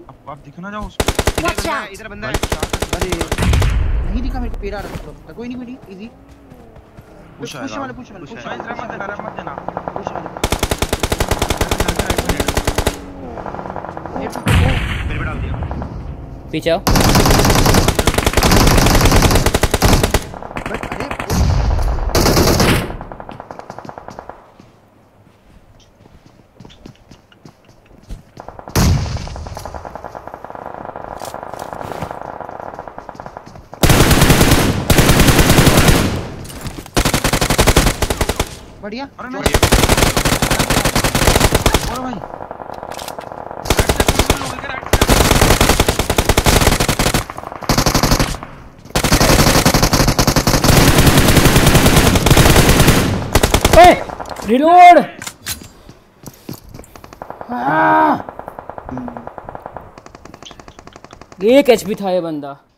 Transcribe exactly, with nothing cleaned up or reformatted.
अब आप दिख ना जाओ उसको। इधर बंदा है। अरे नहीं दिखा मेरे को, पेरा रहा। कोई नहीं कोई नहीं, इजी पुश पुश वाले पुश वाले पुश वाले मत देना मत देना पुश वाले मेरे पे डाल दिया। पीछे आओ। अरे बढ़िया। अरे नहीं और भाई रिलोड। एक एचपी था ये बंदा।